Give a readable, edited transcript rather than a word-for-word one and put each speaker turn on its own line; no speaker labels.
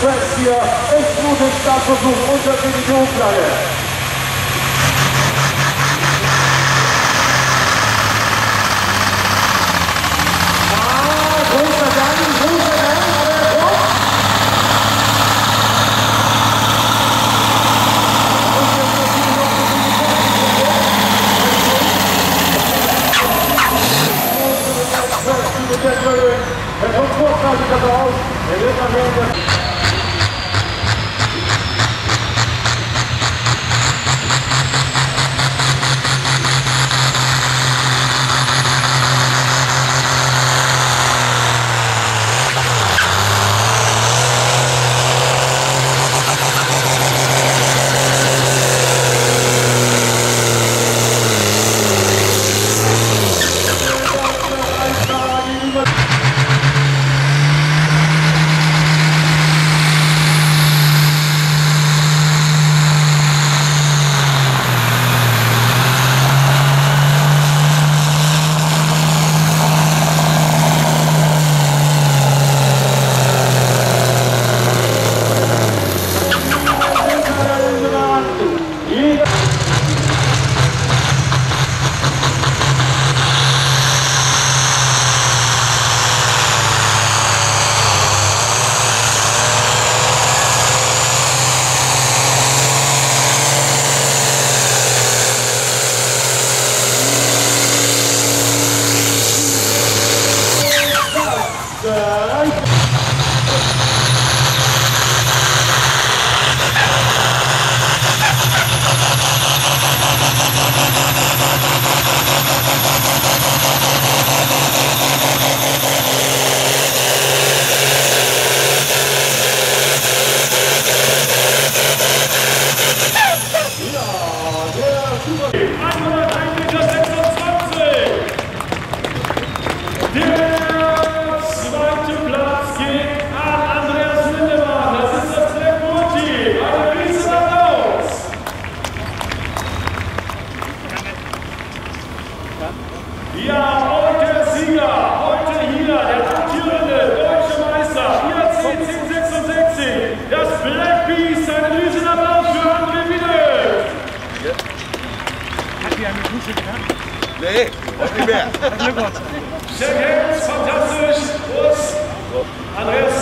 Quest hier, echt guten Startversuch unter Divisionsflagge. Großer Dank, aber er kommt. Er kommt vorzeitig raus, er wird nachher ja, und der Sieger, heute hier, der amtierende deutsche Meister, IAC 1066, das Black Beast, einen riesen Applaus für André Wiedel.
Hat die eine Dusche gehabt?
Nee, auch nicht mehr.
Glückwunsch.
Sehr fantastisch, Andreas